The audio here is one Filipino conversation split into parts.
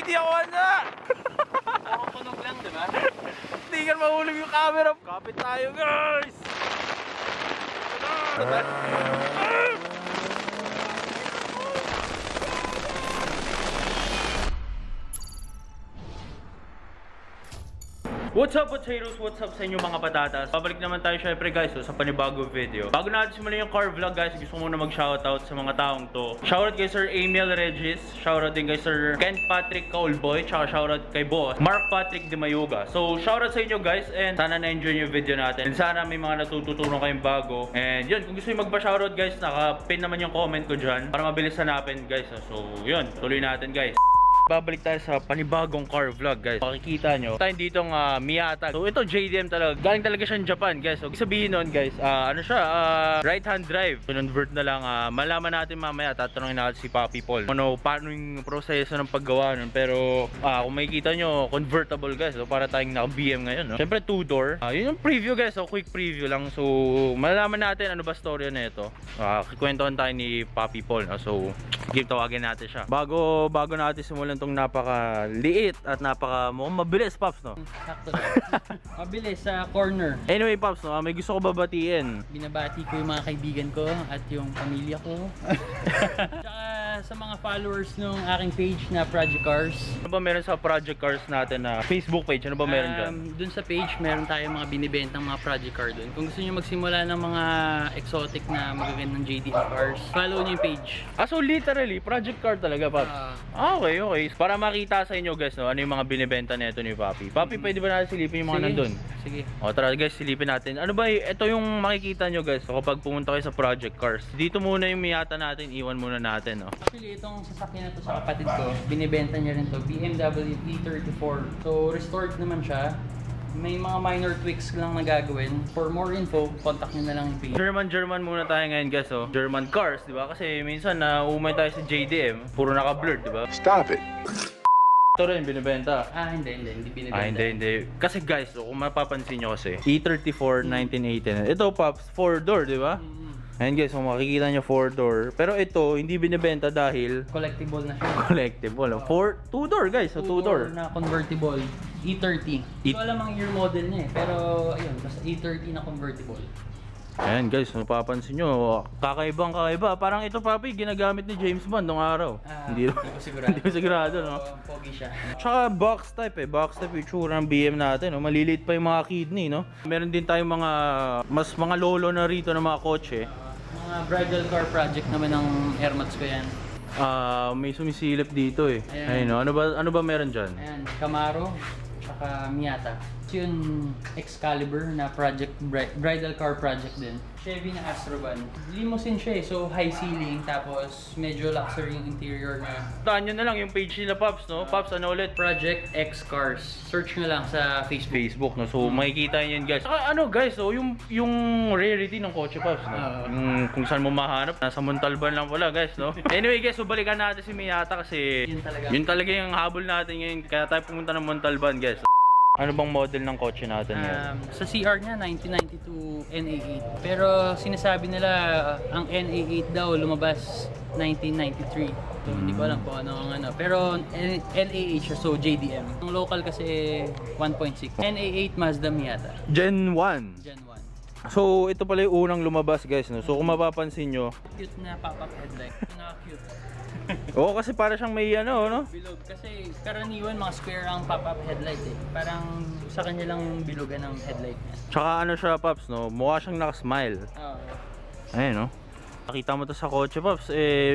Hindi ako na! Puro tunog lang, di ba? Hindi ka mahulog yung camera. Kapit tayo, guys! What's up, potatoes? What's up sa inyo mga patatas? Babalik naman tayo syempre guys sa panibagong video. Bago natin simulan yung car vlog guys, gusto ko muna mag-shoutout sa mga taong to. Shoutout kay Sir Emil Regis, shoutout din kay Sir Ken Patrick Kaulboy, tsaka shoutout kay Boss Mark Patrick de Mayuga. So shoutout sa inyo guys, and sana na-enjoy yung video natin. And sana may mga natututunan kayong bago. And yun, kung gusto nyo magpa-shoutout guys, naka-pin naman yung comment ko dyan para mabilis hanapin guys. So yun, tuloy natin guys. Babalik tayo sa panibagong car vlog guys. Makikita nyo tayo ditong Miata. So ito JDM talaga. Galing talaga siya Japan guys. So sabihin nun guys, ano siya, right hand drive. Convert na lang, malaman natin mamaya. Tatanungin natin si Papi Paul paano yung proseso ng paggawa nun. Pero kung makikita nyo, convertible guys. So para tayong naka BM ngayon, no? Siyempre 2-door. Yun yung preview guys. So quick preview lang. So malalaman natin ano ba storya na ito. Kikwentuhan tayo ni Papi Paul, no? So game, tawagin natin siya. Bago natin simulan tong napaka-liit at mukhang mabilis, Pops, no? Sakto lang. Mabilis sa corner. Anyway, Pops, no? May gusto ko babatiin. Binabati ko yung mga kaibigan ko at yung pamilya ko. Tsaka sa mga followers ng aking page na Project Cars. Ano ba meron sa Project Cars natin na Facebook page? Ano ba meron dyan? Dun sa page, meron tayong mga binibentang mga Project Car dun. Kung gusto nyo magsimula ng mga exotic na magagandang JDM cars, follow nyo yung page. So literally, Project Car talaga, Pops? Okay. Para makita sa inyo guys, no, ano yung mga binibenta nito ni Papi. Papi, pwede ba natin silipin yung mga nandun? Sige. O tara guys, silipin natin. Ano ba, ito yung makikita nyo guys, so, kapag pumunta kayo sa Project Cars. Dito muna yung Miata natin, iwan muna natin, no. Actually, itong sasakyan na to sa kapatid ko, binibenta niya rin to, BMW E34. So, restored naman siya. May mga minor tweaks lang na gagawin. For more info, contact nyo na lang yung page. German muna tayo ngayon guys, oh. German cars, di ba? Kasi minsan na umay tayo sa JDM, puro naka-blurred, di ba? Stop it. Ito rin binibenta. Hindi binibenta. Hindi. Kasi guys, kung mapapansin nyo kasi, E34 1989. Ito, Pops, 4-door, di ba? Ayan guys, kung makikita nyo 4-door. Pero ito, hindi binibenta dahil Collectible na siya. collectible. 2-door guys, so 2-door. Na convertible. E30. Hindi ko alam ang year model niya eh. Pero ayun, basta E30 na convertible. Ayan guys, mapapansin nyo, kakaiba. Parang ito, Papi, ginagamit ni James Bond nung araw. Hindi ko sigurado. Hindi ko sigurado, no? Pogi siya. Tsaka box type box type yung tsura ng BM natin, no? Maliliit pa yung mga kidney, no? Meron din tayong mga lolo na rito ng mga kotse. Mga bridal car project naman ng Airmats ko yan. May sumisilip dito eh. Ayun, no? Ano ba meron dyan? Ayan, Camaro, tsaka Miata. Yun, Excalibur na project, bridal car project din. Chevy na Astrovan. Limousine siya eh, so high ceiling, tapos medyo luxury yung interior na. Taan nyo na lang yung page nila, Pops, no? Pops, ano ulit? Project X Cars. Search nyo lang sa Facebook. No? So, makikita nyo yun, guys. Saka ano, guys, so, yung rarity ng kotse, Pops, no? Yung kung saan mo mahanap, nasa Montalban lang pala, guys, no? Anyway, guys, so balikan natin si Miata kasi yun talaga yung habol natin ngayon. Kaya tayo pumunta ng Montalban, guys. Ano bang model ng kotse natin ngayon? Sa CR niya, 1992 NA8. Pero sinasabi nila, ang NA8 daw lumabas 1993. So hindi ko alam kung ano ang ano. Pero NA8 siya, so JDM. Ang local kasi 1.6. NA8 Mazda Miata. Gen 1. Gen 1. So, ito pala yung unang lumabas, guys, no? So, kung mapapansin nyo, Cute na pop-up headlight. Naka-cute. oo, kasi para siyang may ano, no? Bilog. Kasi karaniwan mga square ang pop-up headlight eh. Parang sa kanya lang yung bilugan ng headlight niya. Tsaka ano siya, Pops, no? Mukha siyang nakasmile. Ayun, no? Nakita mo to sa kotse, Pops,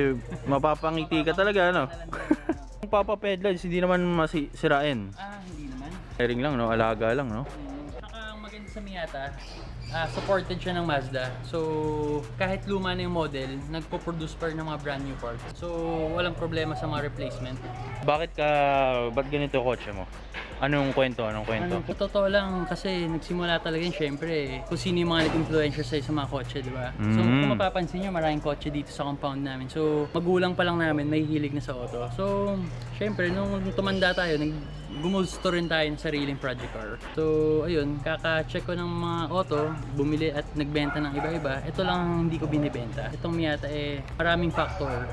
mapapangiti ka talaga, no? Yung pop-up headlights, hindi naman masirain. Hindi naman. Airing lang, no? Alaga lang, no? Saka ang maganda sa Miata, supported siya ng Mazda. So, kahit luma na yung model, nagpo-produce pa rin ng mga brand new parts. So, walang problema sa mga replacement. Ba't ganito kotse mo? Anong kwento? Totoo lang kasi nagsimula talaga yun, syempre, kung sino yung mga nag-influencer sa mga kotse, di ba? So, kung mapapansin nyo, maraming kotse dito sa compound namin. So, magulang pa lang namin, may hilig na sa auto. So, syempre, nung tumanda tayo, gumusto rin tayo ng sariling project car. So, ayun, kaka-check ko ng mga auto, bumili at nagbenta ng iba-iba. Ito lang hindi ko binibenta. Itong Miata maraming factor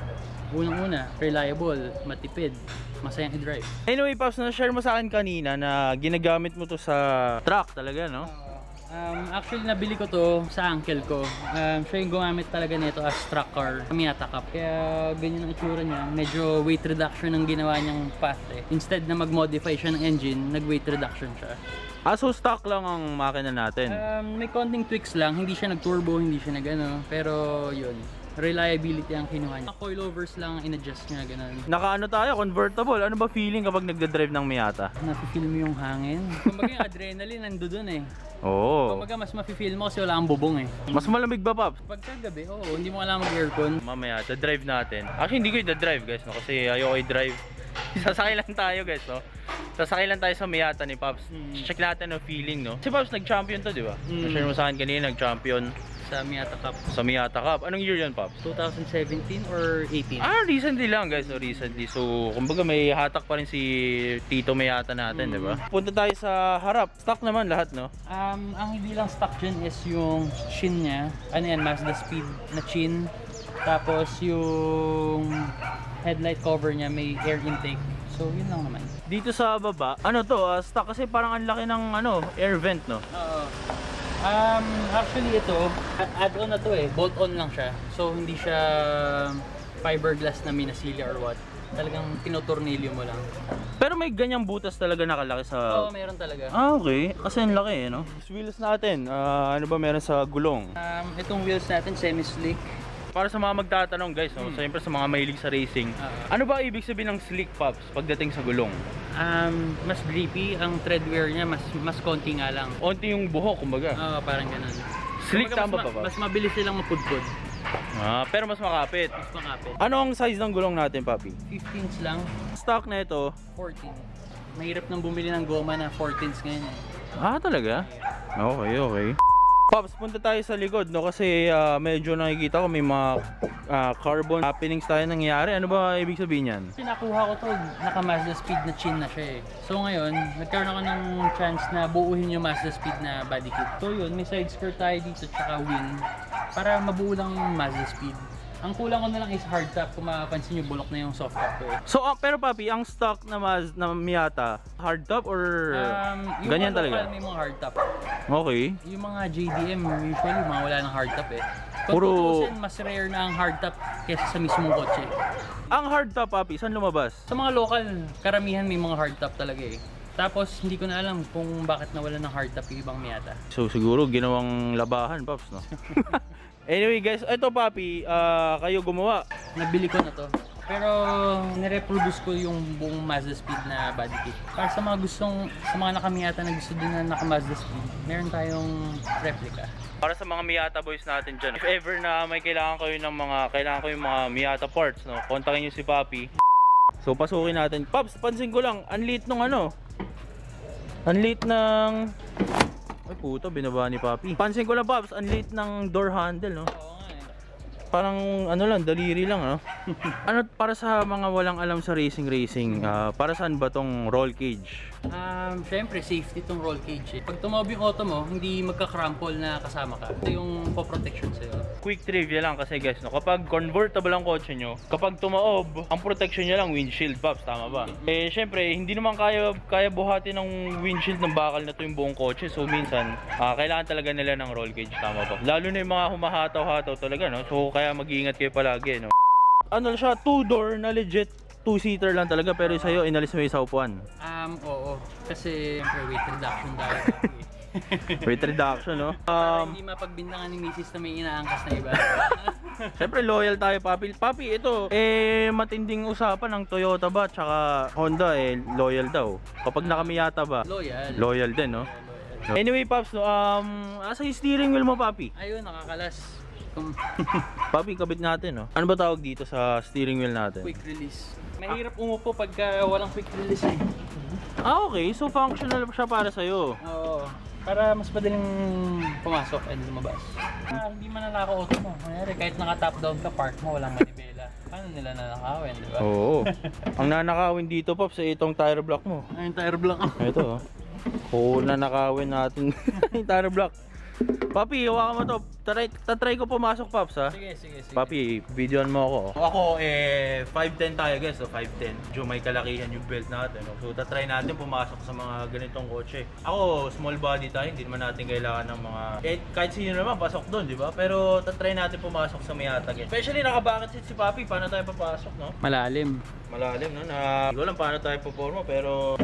Unang-una, reliable, matipid, masayang i-drive. Anyway, Pops, na-share mo sa akin kanina na ginagamit mo to sa truck talaga, no? Actually, nabili ko to sa uncle ko. Siya yung gumamit talaga nito as truck car, Miata Cup. Kaya ganyan ang itsura niya. Medyo weight reduction ang ginawa niyang path eh. Instead na mag-modify siya ng engine, nag-weight reduction siya. So stock lang ang makina natin. May konting tweaks lang, hindi siya nag-turbo, hindi siya nag-ano. Pero yun, reliability ang kinuha niya. Coilovers lang in-adjust niya, ganun. Nakaano tayo, convertible. Ano ba feeling kapag nagda-drive ng Miata? Nafe-feel mo yung hangin. Kumbaga yung adrenaline nando dun eh. Oo. Kumbaga mas mafe-feel mo kasi wala kang bubong eh. Mas malamig ba, Pops? Pagkagabi, oo, hindi mo kailangan mag-aircon. Mamaya, da-drive natin. Actually, hindi ko i-drive, guys, no? Kasi ayoko i-drive. Sasakay lang tayo, guys, no? Sasakay lang tayo sa Miata ni Pops. Check natin ang feeling, no? Si Pops, nag-champion to, di ba? Share mo sa akin kanina, nag-champion Sa Miata Cup. sa Miata Cup. Anong year yan, Pops? 2017 or 18? Recently lang, guys. So, recently. So, kumbaga may hatak pa rin si Tito Miata natin, di ba? Punta tayo sa harap. Stock naman lahat, no? Ang hindi lang stock dyan is yung chin niya. Ano yan, Mazda Speed na chin. Tapos yung headlight cover niya may air intake. So, yun lang naman. Dito sa baba, ano to? Stock kasi parang ang laki ng ano, air vent, no? Oo. Actually ito, add-on na to eh. Bolt-on lang siya. So, hindi siya fiberglass na minasilya or what. Talagang tinotornilyo mo lang. Pero may ganyang butas talaga nakalaki sa... Oo, meron talaga. Okay. Kasi ang laki, eh, no? Wheels natin, ano ba meron sa gulong? Itong wheels natin, semi-slick. Para sa mga magtatanong, guys, no? Siyempre sa mga mahilig sa racing, ano ba ibig sabihin ng slick, Pops, pagdating sa gulong? Mas grippy. Ang tread wear niya, mas konti nga lang. Onti yung buhok, kumbaga. Oo, parang ganun. Slick, Kumbaga, tama ba, Pops? mas mabilis silang mapudpud. Pero mas makapit. Mas makapit. Ano ang size ng gulong natin, Papi? 15s lang, Stock na ito. 14. Mahirap nang bumili ng goma na 14s ngayon eh. Talaga? Okay, okay. Pops, punta tayo sa likod, no? Kasi medyo nakikita ko may mga carbon happenings tayo nangyayari. Ano ba ibig sabihin yan? Pinakuha ko to, naka Mazda Speed na chin na siya eh. So ngayon, nagkaroon ako ng chance na buuhin yung Mazda Speed na body kit. So yun, may side skirt tayo dito tsaka wing para mabuo lang yung Mazda Speed. Ang kulang ko na lang is hard top. Kung mapapansin nyo, bulok na yung soft top ko eh. So, pero Papi, ang stock na Miata, hard top or Yung ganyan mga talaga? local may mga hard top. Okay. Yung mga JDM, usually mga wala ng hard top eh. Kung Puro- tutusin, mas rare na ang hard top kesa sa mismong kotse. Ang hard top, Papi, saan lumabas? Sa mga local, karamihan may mga hard top talaga eh. Tapos hindi ko na alam kung bakit nawala ng hard top yung ibang Miata. So, siguro ginawang labahan, Pops, no? Anyway, guys, ito, Papi, kayo gumawa. Nabili ko na to. Pero nireproduce ko yung buong Mazda Speed na body kit. Para sa mga sa mga nakamiyata na gusto din na naka Mazda Speed, meron tayong replica. Para sa mga Miata boys natin dyan, if ever na may kailangan ko yung mga Miata parts, no, kontakin nyo si Papi. So, pasukin natin. Pops, pansin ko lang, ang liit nung ano. Ang liit ng... Ay puto, binaba ni Papi. Pansin ko lang, Pops, ang liit ng door handle, no? Oo nga eh. Parang ano lang, daliri lang, no? Ano, para sa mga walang alam sa racing, para saan ba tong roll cage? Syempre, safety tong roll cage eh. Pag tumaob yung auto mo, hindi magka-crumple na kasama ka. Ito yung po-protection sa'yo. Quick trivia lang kasi guys, no, kapag convertible ang kotse nyo, kapag tumaob, ang protection nyo lang windshield, Pops, tama ba? Eh syempre, hindi naman kaya buhatin ng windshield ng bakal na to yung buong kotse. So minsan, kailangan talaga nila ng roll cage, tama ba? Lalo na yung mga humahataw-hataw talaga, no? So kaya mag-iingat kayo palagi, no? Ano siya, 2-door na legit 2-seater lang talaga, pero sa'yo inalis mo yung sa upuan. Oo. Kasi syempre weight reduction dahil Weight reduction, no? para hindi mapagbintangan ni Mrs. na may inaangkas na iba. Siyempre loyal tayo, Papi. Papi, ito, matinding usapan ng Toyota ba tsaka Honda, loyal daw. Kapag nakamiyata ba, Loyal. loyal din, no? Loyal. Anyway, Pops, no, asa yung steering wheel mo, Papi? Ayun, nakakalas. Papi, kabit natin, no? Ano ba tawag dito sa steering wheel natin? Quick release. Mahirap umupo pagka walang quick release eh. Okay. So functional siya para sa'yo. Oo. Para mas madaling pumasok and lumabas. Hindi man nanakaw-auto mo. Kanyari, kahit naka-top down ka, park mo, walang manibela. Paano nila nanakawin, di ba? Oo. Ang nanakawin dito, Pops, itong tire block mo. Ayun, tire block. Ito, oh. Kung nanakawin natin yung tire block. Papi, hawakan mo to. Tatry ko pumasok, Paps, ha? Sige. Papi, videoan mo ako. Ako, 5'10 tayo, guys. So, 5'10. Medyo may kalakihan yung belt natin. No? So, tatry natin pumasok sa mga ganitong kotse. Ako, small body tayo. Hindi naman natin kailangan ng mga... kahit sino naman, pasok doon, di ba? Pero, tatry natin pumasok sa Miata, guys. Especially, naka-bucket seat si Papi. Paano tayo papasok, no? Malalim. Malalim, no? Hindi ko alam paano tayo puporma, pero...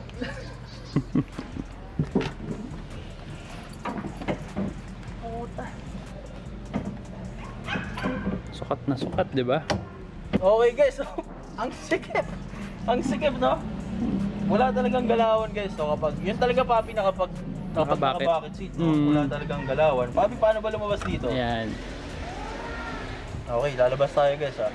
Sukat, di ba? Okay guys, so, ang sikip no? Wala talagang galawan guys, so kapag, yun talaga Papi na kapag naka-bucket seat, no? Wala talagang galawan. Papi, paano ba lumabas dito? Ayan. Okay, lalabas tayo guys ha.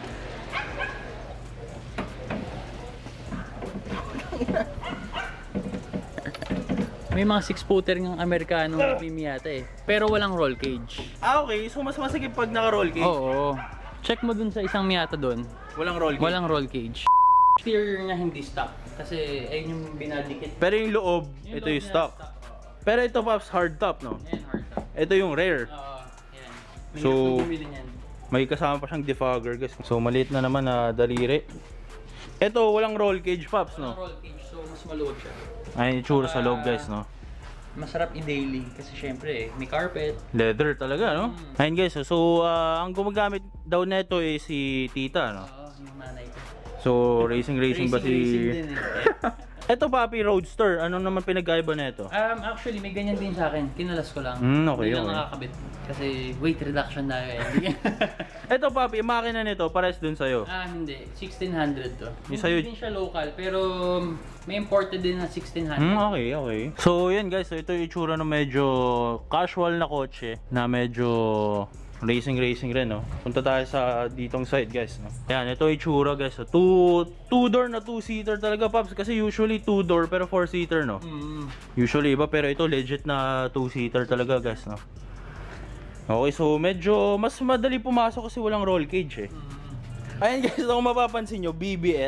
May mga 6-footer ng Amerikano na Miata eh. Pero walang roll cage. Okay, so mas masikip pag naka-roll cage. Oo. Check mo dun sa isang Miata dun. Walang roll cage. Walang roll cage. Exterior niya hindi stock. Kasi ayun yung binadikit. Pero yung loob, ito yung stock. Pero ito Paps, hard top no? Ayan, hard top. Ito yung rare. Oo, ayan. May So, hirap na bumili niyan. May kasama pa siyang defogger guys. So maliit na naman na daliri. Ito, walang roll cage Paps no? Walang roll cage, so mas maluwag siya. Ay, itsura sa loob guys no? Masarap i-daily kasi syempre may carpet. Leather talaga no? Ayun guys, so ang gumagamit daw nito is si Tita no? Oo, yung nanay ko. So racing ba si... Racing din eh. Ito Papi, Roadster. Ano naman pinagkaiba nito? Actually, may ganyan din sa akin. Kinalas ko lang. Okay, Hindi lang okay. nakakabit. Kasi weight reduction na eh. Ito Papi, yung makina nito, pares dun sa'yo. Hindi. 1600 to. Yung sa'yo- Hindi din siya local, pero may imported din na 1600. Okay. So yan guys, so ito yung itsura ng medyo casual na kotse na medyo racing rin no. Punta tayo sa ditong side guys no. Yan, ito yung itsura guys. So, two door na 2-seater talaga Paps kasi usually 2 door pero 4-seater no. Usually iba pero ito legit na 2-seater talaga guys no. Okay, so medyo mas madali pumasok kasi walang roll cage eh. Ayan guys, kung mapapansin nyo,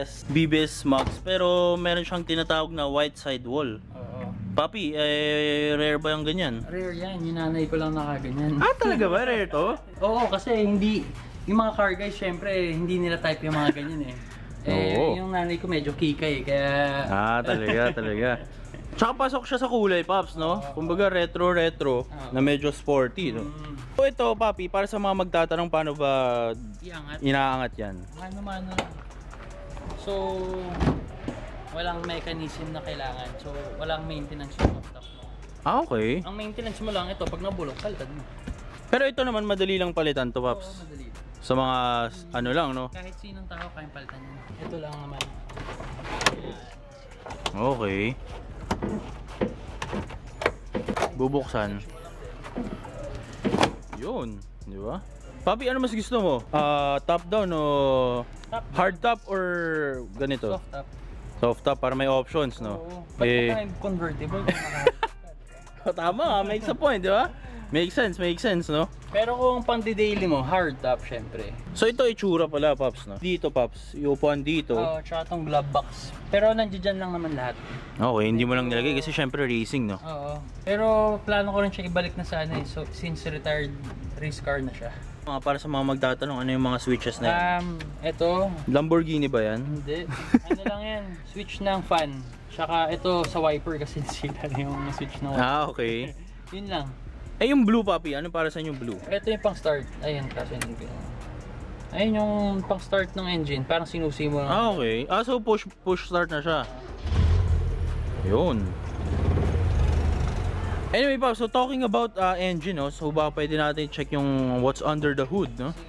BBS Max, pero meron siyang tinatawag na white sidewall. Oo. Papi, rare ba yung ganyan? Rare yan. Yung nanay ko lang nakaganyan. Talaga ba? Rare to? Oo, kasi hindi... Yung mga car guys, syempre, hindi nila type yung mga ganyan eh. Oo. Yung nanay ko medyo kikay, kaya... Talaga. Tsaka pasok siya sa kulay, Paps, no? Kumbaga retro na medyo sporty, no? So ito, Papi, para sa mga magtatanong paano ba Iangat. inaangat yan? Mano-mano lang. So, walang mechanism na kailangan. So, walang maintenance yung laptop mo. Okay. Ang maintenance mo lang ito, pag nabulok, palitan mo. Pero ito naman, madali lang palitan to, Oo, Paps. madali. Sa mga, ano lang, no? Kahit sinong tao, kayang palitan yun. Ito lang naman. Okay. Bubuksan. Yun, di ba? Papi, ano mas gusto mo? Top down o Top hard top or ganito? Soft top. Soft top para may options, no? Oo. Ba't ka convertible? Tama, makes a point, di ba? Makes sense, no? Pero kung pang daily mo, hard top syempre. So ito itsura pala, Paps, no? Dito, Paps, yung upuan dito. Oo, tsaka tong glove box. Pero nandiyan lang naman lahat. Okay, hindi mo lang nilagay kasi syempre racing, no? Oo. Pero plano ko rin siya ibalik na sa ano eh. So, since retired race car na siya. Para sa mga magtatanong, ano yung mga switches na yan? Ito, Lamborghini ba yan? hindi. Ano lang yan, switch ng fan. Tsaka ito sa wiper kasi sila na yung switch ng wiper. Okay. Yun lang. Eh yung blue, Papi, ano para sa yung blue? Ito yung pang start. Ayun kasi hindi ko. Ayun yung pang start ng engine. Parang sinusi mo lang. Okay. So push start na siya. Yun. Anyway, Pop, so talking about engine, no? So baka pwede natin check yung what's under the hood, no?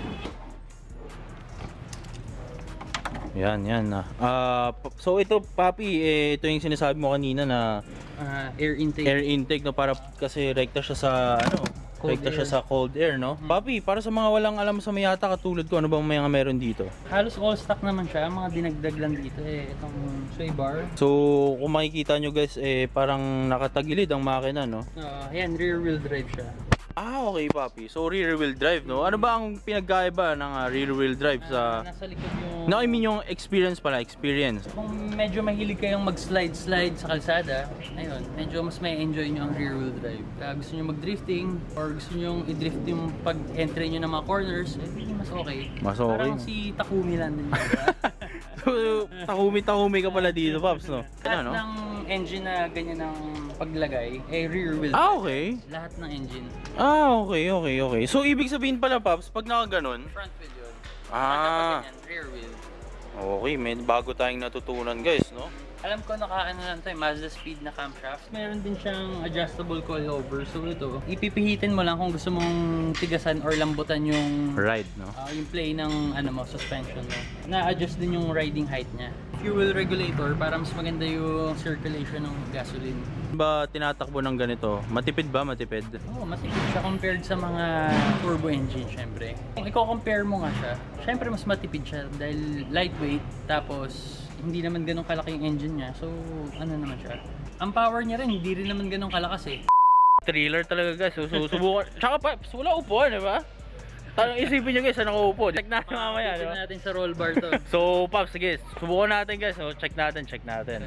Yan na. So ito, Papi, ito yung sinasabi mo kanina na Air intake. air intake, no? Para kasi rekta siya sa Cold rekta air. siya sa cold air, no? Papi, para sa mga walang alam sa Miata katulad ko, ano bang mga meron dito? Halos all stock naman siya. Mga dinagdag lang dito eh. Itong sway bar. So kung makikita nyo guys, parang nakatagilid ang makina, no? Yan, rear wheel drive siya. Ah, okay, papi. So, rear wheel drive, no? Ano ba ang pinagkaiba ng rear wheel drive sa... Nasa likod yung... No, I mean yung experience pala, experience. Kung medyo mahilig kayong mag-slide-slide sa kalsada, ayun, medyo mas may enjoy nyo ang rear wheel drive. Kaya gusto nyo mag-drifting, or gusto nyo i-drift yung pag-entry nyo ng mga corners, mas okay. Mas okay. Parang si Takumi lang din yun. So, tahumi ka pala dito, Paps, no? Lahat Ano, no? ng engine na ganyan ang paglagay, rear wheel. Ah, okay. Lahat ng engine. Ah, okay. So, ibig sabihin pala, Paps, pag nakaganon, Front wheel yun. ah, Ganyan, rear wheel. okay, may bago tayong natutunan, guys, no? Alam ko nakaano lang to, Mazda Speed na camshaft. Meron din siyang adjustable coilover. So ito, ipipihitin mo lang kung gusto mong tigasan or lambutan yung Ride, no? yung play ng ano mo, suspension mo. Na-adjust din yung riding height niya. Fuel regulator para mas maganda yung circulation ng gasoline. Ba tinatakbo ng ganito? Matipid ba? Matipid? Oo, matipid siya compared sa mga turbo engine, syempre. Kung i-compare mo nga siya, syempre mas matipid siya dahil lightweight, tapos hindi naman ganun kalaki yung engine niya. So, ano naman siya. Ang power niya rin, hindi rin naman ganun kalakas eh. Thriller talaga, guys. So, subukan. Tsaka pa, wala upuan, di ba? Tanong isipin nyo, guys, saan nakaupo? Check natin mamaya, di Check ba? natin sa roll bar to. So, Paps, sige, subukan natin, guys. So, check natin. Tara.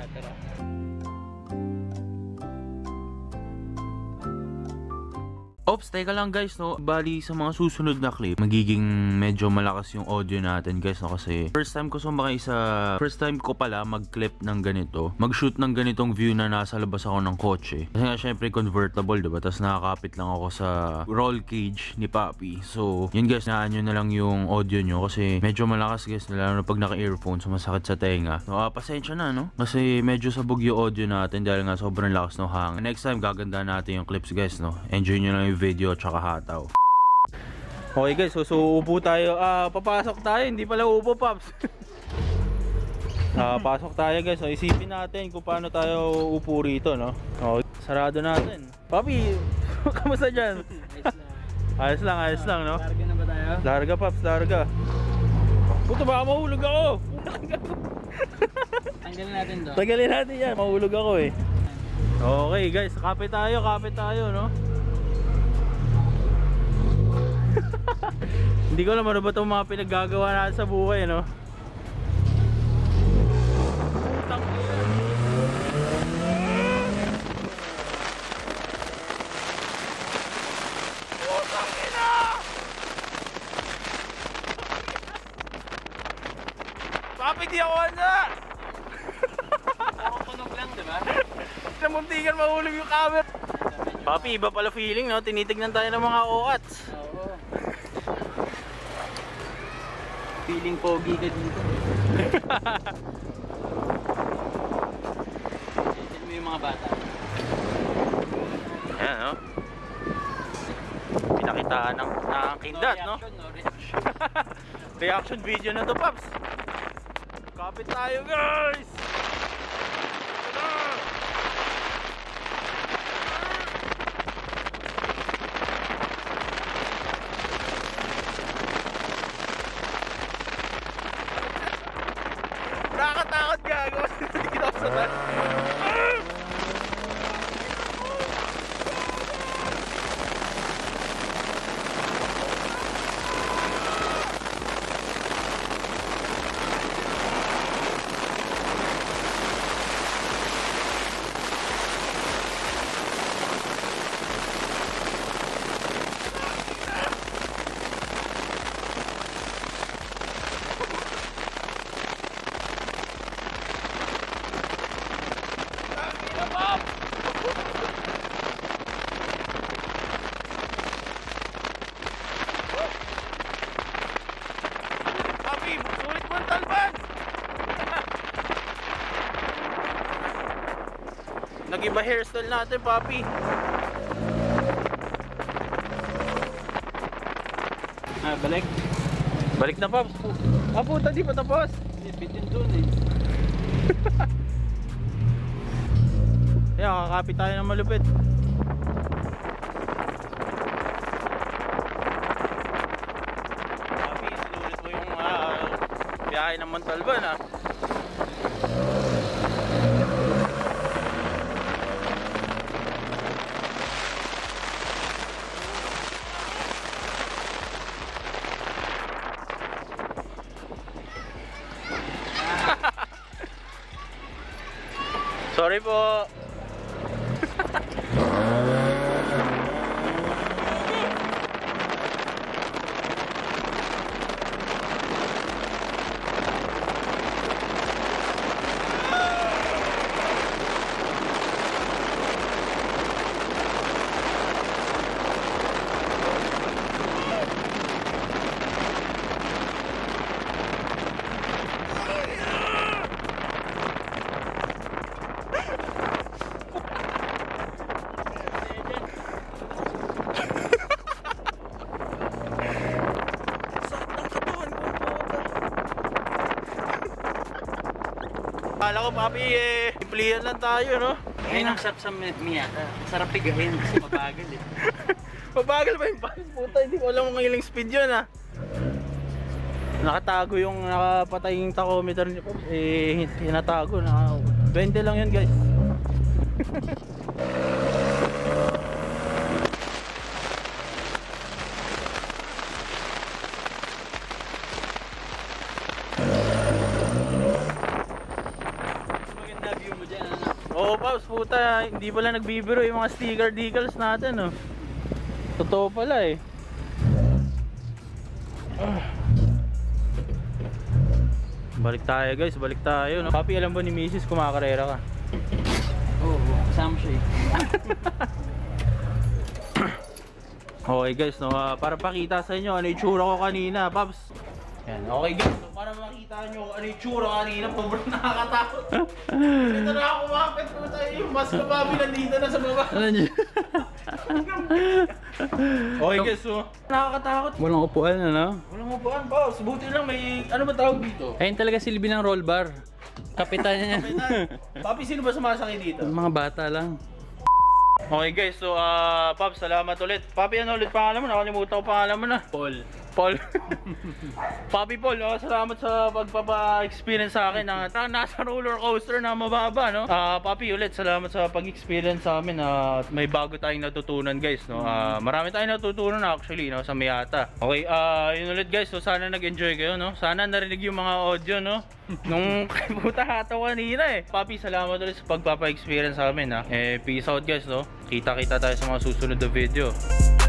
Ops, teka lang guys, no? Bali sa mga susunod na clip, magiging medyo malakas yung audio natin guys, no? Kasi first time ko pala mag-clip ng ganito, mag-shoot ng ganitong view na nasa labas ako ng kotse. Kasi nga syempre convertible, diba? Tapos nakakapit lang ako sa roll cage ni Papi. So, yun guys, naan nyo na lang yung audio nyo kasi medyo malakas guys, lalo na pag naka-earphone, sumasakit sa tenga. So, pasensya na, no? Kasi medyo sabog yung audio natin dahil nga sobrang lakas ng hangin. Next time, gaganda natin yung clips guys, no? Enjoy nyo lang yung video tsaka hataw. Okay guys, so upo tayo. Papasok tayo, hindi pala upo, Paps. Pasok tayo guys. So isipin natin kung paano tayo upo rito, no? Okay, sarado natin. Papi, kamusta dyan? Ayos lang, no? Larga na ba tayo? Larga, Paps, larga. Puto, baka mahulog ako. Tanggalin natin to. Tagalin natin yan, mahulog ako eh. Okay guys, kape tayo, no? Hindi ko alam ano ba itong mga pinaggagawa natin sa buhay, no? Putang ina! Putang ina! Papi, di ako anda! Ako tunog lang, di ba? Namuntikan mahulog yung camera. Papi, iba pala feeling, no? Tinitignan tayo ng mga oats. Oo. Feeling pogi ka dito. Tignan mo yung mga bata. Ayan, no? Pinakitaan ng kindat, no? Reaction, no? Reaction. Reaction video na to, Paps. Kapit tayo, guys! Nakakatakot, gago. Hindi ako sa ban. Papi, sulit mo ang talban! Nag-iba hairstyle natin, Papi. Balik. Balik na, Paps. Puta, di pa tapos. Bitin doon eh. Kaya, kakapit tayo ng malupit. Papi, sinulit mo yung biyahe ng Montalban, ha? Sorry po. Kala ko papi iplihan lang tayo, no? Ayun ang sarap sa Miata. Sarap pigahin kasi mabagal eh. Mabagal ba yung bike? Puta, hindi ko alam kung ilang speed yun, ha? Nakatago yung nakapatay yung tachometer niya. Hinatago. 20 lang yun, guys. Maganda view mo dyan, ano? Oo, Paps, puta. Hindi pala nagbibiro yung mga sticker decals natin, no? Totoo pala, eh. Balik tayo, guys. Balik tayo, no? Papi, alam ba ni Mrs. kumakarera ka? Oo, kasama siya eh. Okay, guys, no? Para pakita sa inyo ano yung tsura ko kanina, Paps. Yan, okay, guys. So, para makita nyo ano yung tsura kanina, sobrang nakakatakot. Ito na ako kumapit ko tayo. Yung mas ko, Papi, nandito na sa baba. Okay, guys, so nakakatakot. Walang upuan, ano? Walang upuan, Paps. Buti lang may, ano ba tawag dito? Ayun talaga silbi ng roll bar. Kapitan niya. Papi, sino ba sumasakay dito? Mga bata lang. Okay, guys, so Paps, salamat ulit. Papi, ano ulit pangalan mo? Nakalimutan ko pangalan mo na. Paul. Paul. Papi Paul, no? Salamat sa pagpapa-experience sa akin na nasa roller coaster na mababa, no? Papi, ulit salamat sa pag-experience sa amin. May bago tayong natutunan, guys, no? Marami tayong natutunan actually, no, sa Miata. Okay, yun ulit, guys. So sana nag-enjoy kayo, no? Sana narinig yung mga audio, no? Nung puta hataw kanina, eh. Papi, salamat ulit sa pagpapa-experience sa amin, ha? Peace out, guys, no? Kita-kita tayo sa mga susunod na video.